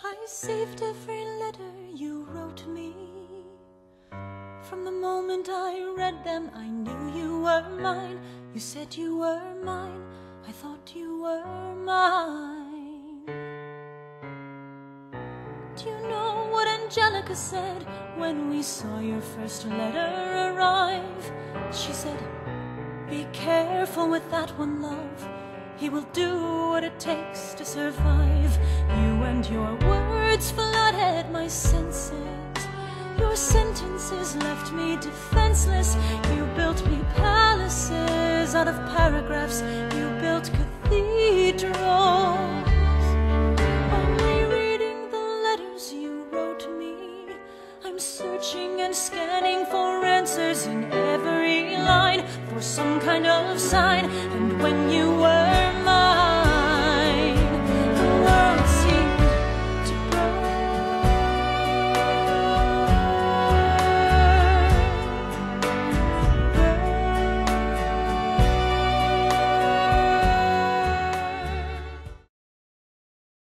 I saved every letter you wrote me. From the moment I read them, I knew you were mine. You said you were mine, I thought you were mine. Do you know what Angelica said when we saw your first letter arrive? She said, "Be careful with that one, love. He will do what it takes to survive." You and your words flooded my senses. Your sentences left me defenseless. You built me palaces out of paragraphs. You built cathedrals. Only reading the letters you wrote me, I'm searching and scanning for answers in every line, for some kind of sign. And when you were